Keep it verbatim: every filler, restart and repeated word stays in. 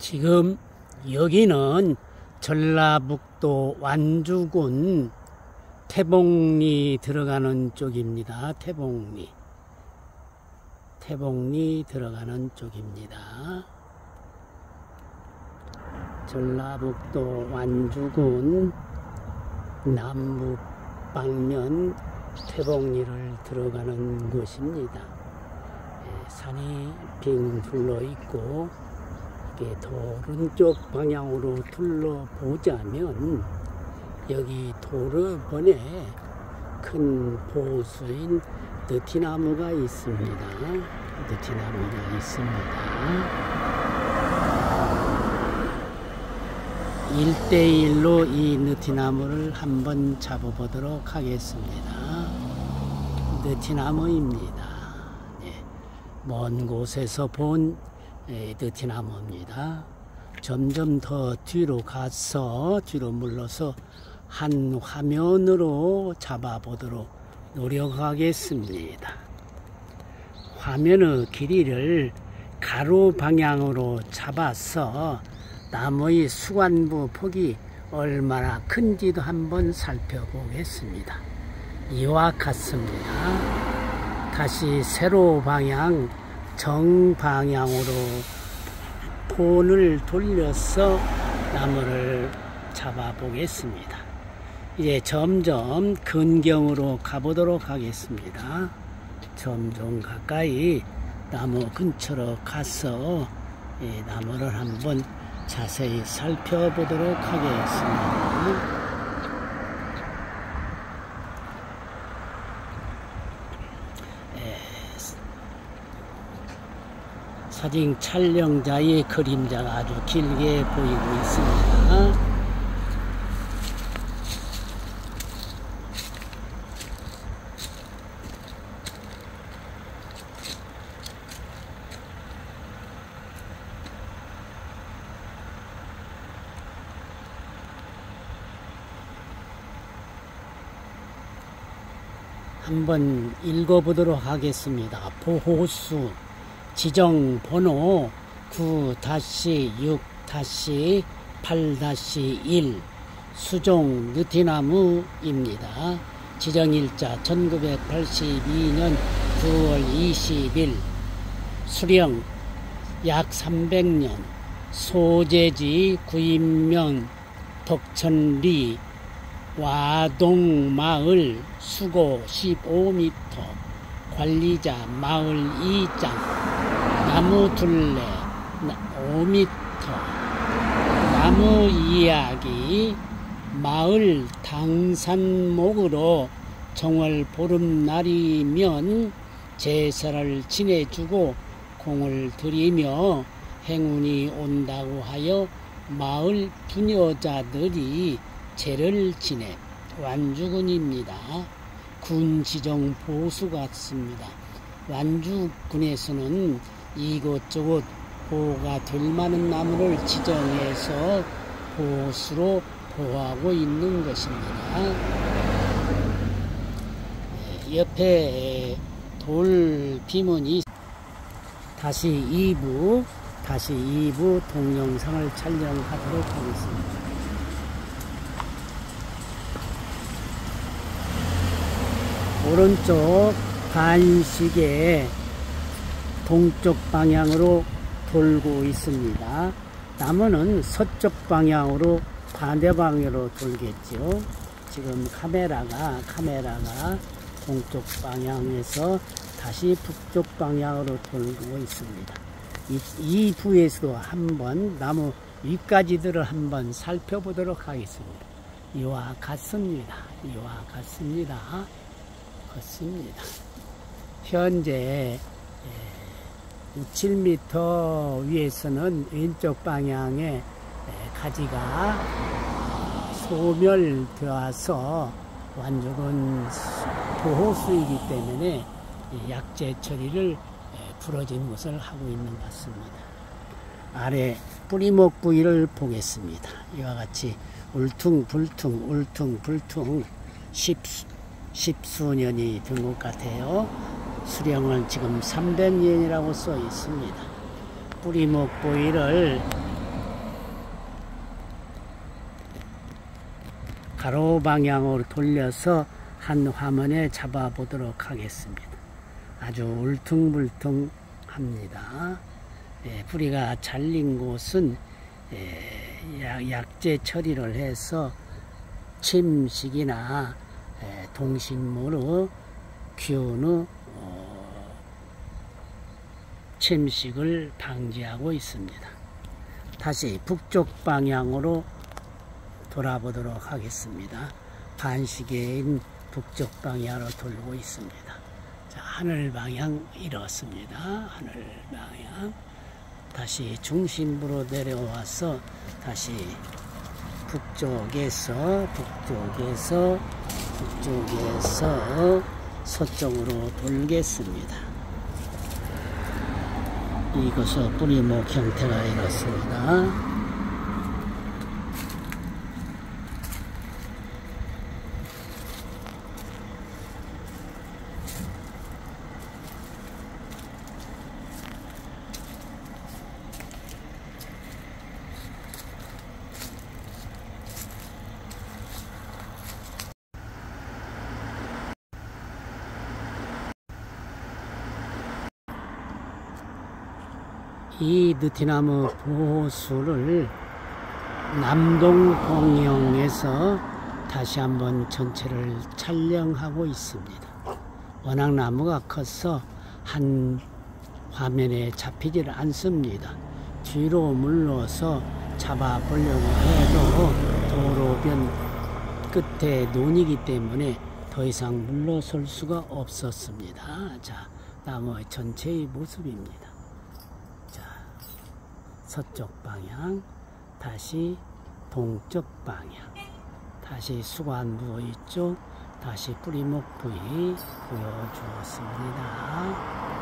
지금 여기는 전라북도 완주군 태봉리 들어가는 쪽입니다. 태봉리. 태봉리 들어가는 쪽입니다. 전라북도 완주군 남북 방면 태봉리를 들어가는 곳입니다. 산이 빙 둘러 있고, 이게 오른쪽 방향으로 둘러보자면 여기 도로번에 큰 보수인 느티나무가 있습니다. 느티나무가 있습니다. 일대일로 이 느티나무를 한번 잡아보도록 하겠습니다. 느티나무입니다. 네. 먼 곳에서 본 느티나무입니다. 점점 더 뒤로 가서 뒤로 물러서 한 화면으로 잡아보도록 노력하겠습니다. 화면의 길이를 가로 방향으로 잡아서 나무의 수관부 폭이 얼마나 큰지도 한번 살펴보겠습니다. 이와 같습니다. 다시 세로 방향 정방향으로 폰을 돌려서 나무를 잡아보겠습니다. 이제 점점 근경으로 가보도록 하겠습니다. 점점 가까이 나무 근처로 가서 이 나무를 한번 자세히 살펴보도록 하겠습니다. 사진 촬영자의 그림자가 아주 길게 보이고 있습니다. 한번 읽어보도록 하겠습니다. 보호수 지정번호 구 육 팔 일 수종 느티나무입니다. 지정일자 천구백팔십이 년 구월 이십일, 수령 약 삼백 년, 소재지 구인명 덕천리 와동마을 수고 십오 미터, 관리자 마을 이장, 나무 둘레 오 미터, 나무 이야기 마을 당산목으로 정월 보름날이면 제사를 지내주고 공을 들이며 행운이 온다고 하여 마을 부녀자들이 제를 지내 완주군입니다. 군 지정 보수 같습니다. 완주군에서는 이곳저곳 보호가 될 만한 나무를 지정해서 보수로 보호하고 있는 것입니다. 옆에 돌 비문이 다시 이 부 다시 이 부 동영상을 촬영하도록 하겠습니다. 오른쪽 반시계 동쪽 방향으로 돌고 있습니다. 나무는 서쪽 방향으로 반대 방향으로 돌겠죠. 지금 카메라가 카메라가 동쪽 방향에서 다시 북쪽 방향으로 돌고 있습니다. 이, 이 부에서도 한번 나무 윗가지들을 한번 살펴보도록 하겠습니다. 이와 같습니다. 이와 같습니다. 같습니다. 현재 육, 칠 미터 위에서는 왼쪽 방향에 가지가 소멸되어서 완주군 보호수이기 때문에 약재 처리를 부러진 것을 하고 있는 것 같습니다. 아래 뿌리목 부위를 보겠습니다. 이와 같이 울퉁불퉁 울퉁불퉁 십, 십수년이 된 것 같아요. 수령은 지금 삼백 년이라고 써 있습니다. 뿌리목 부위를 가로 방향으로 돌려서 한 화면에 잡아 보도록 하겠습니다. 아주 울퉁불퉁합니다. 예, 뿌리가 잘린 곳은 예, 약재 처리를 해서 침식이나 예, 동식물의 균의 어, 침식을 방지하고 있습니다. 다시 북쪽 방향으로 돌아보도록 하겠습니다. 반시계인 북쪽 방향으로 돌고 있습니다. 자, 하늘 방향 이렇습니다. 하늘 방향. 다시 중심부로 내려와서 다시 북쪽에서 북쪽에서 북쪽에서 서쪽으로 돌겠습니다. 이것은 뿌리목 형태가 이렇습니다. 이 느티나무 보호수를 남동공영에서 다시 한번 전체를 촬영하고 있습니다. 워낙 나무가 커서 한 화면에 잡히질 않습니다. 뒤로 물러서 잡아보려고 해도 도로변 끝에 논이기 때문에 더 이상 물러설 수가 없었습니다. 자, 나무의 전체의 모습입니다. 자, 서쪽 방향, 다시 동쪽 방향, 다시 수관부 이쪽, 다시 뿌리목 부위 보여주었습니다.